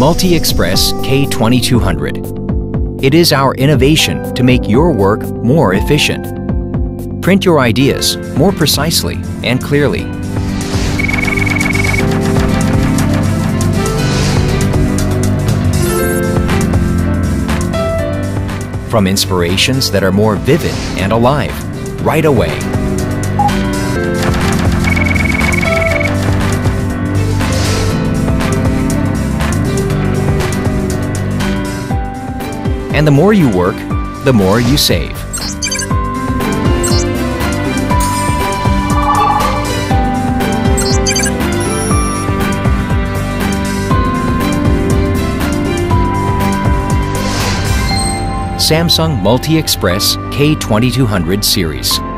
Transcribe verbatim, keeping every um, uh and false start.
Multi-Express K twenty-two hundred. It is our innovation to make your work more efficient. Print your ideas more precisely and clearly. From inspirations that are more vivid and alive, right away. And the more you work, the more you save. Samsung Multi-Express K twenty-two hundred series.